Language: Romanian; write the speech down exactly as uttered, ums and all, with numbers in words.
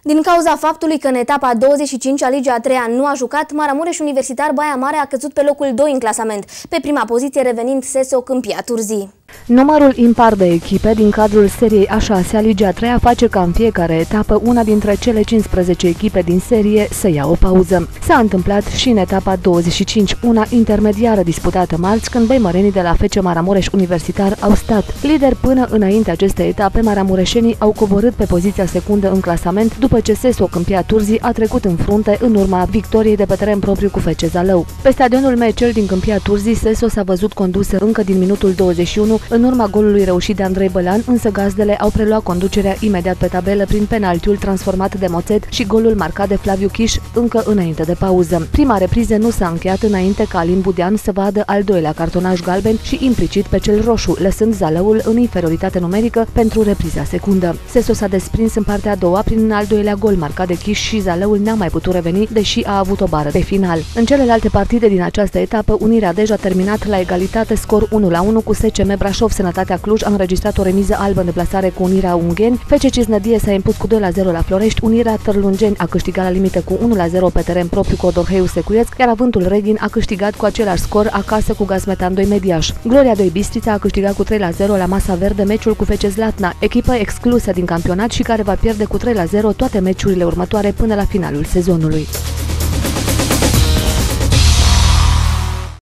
Din cauza faptului că în etapa douăzeci și cinci a Ligii a treia nu a jucat, Maramureș Universitar Baia Mare a căzut pe locul doi în clasament, pe prima poziție revenind S S O Câmpia Turzii. Numărul impar de echipe din cadrul seriei a șasea, Ligia a treia, face ca în fiecare etapă una dintre cele cincisprezece echipe din serie să ia o pauză. S-a întâmplat și în etapa douăzeci și cinci, una intermediară disputată marți, când băimărenii de la F C Maramureș Universitar au stat. Lider până înainte acestei etape, maramureșenii au coborât pe poziția secundă în clasament după ce S S O Câmpia Turzii a trecut în frunte în urma victoriei de pe teren propriu cu F C Zalău. Pe stadionul Mecel din Câmpia Turzii, S S O s-a văzut condusă încă din minutul douăzeci și unu, în urma golului reușit de Andrei Bălan, însă gazdele au preluat conducerea imediat pe tabelă prin penaltiul transformat de Moțet și golul marcat de Flaviu Chiș încă înainte de pauză. Prima repriză nu s-a încheiat înainte ca Alin Budean să vadă al doilea cartonaj galben și implicit pe cel roșu, lăsând Zalăul în inferioritate numerică pentru repriza secundă. S S O s-a desprins în partea a doua prin al doilea gol marcat de Chiș și Zalăul n-a mai putut reveni, deși a avut o bară de final. În celelalte partide din această etapă, Unirea Dej a terminat la egalitate, scor unu la unu cu S C M Brașov. Sănătatea Cluj a înregistrat o remiză albă în deplasare cu Unirea Ungheni. F C Cisnădie s-a impus cu doi la zero la Florești. Unirea Târlungeni a câștigat la limită cu unu la zero pe teren propriu cu Odorheiu Secuiesc, iar Avântul Reghin a câștigat cu același scor acasă cu Gazmetan doi Mediaș. Gloria doi Bistrița a câștigat cu trei la zero la Masa Verde meciul cu F C Zlatna, echipă exclusă din campionat și care va pierde cu trei la zero toate meciurile următoare până la finalul sezonului.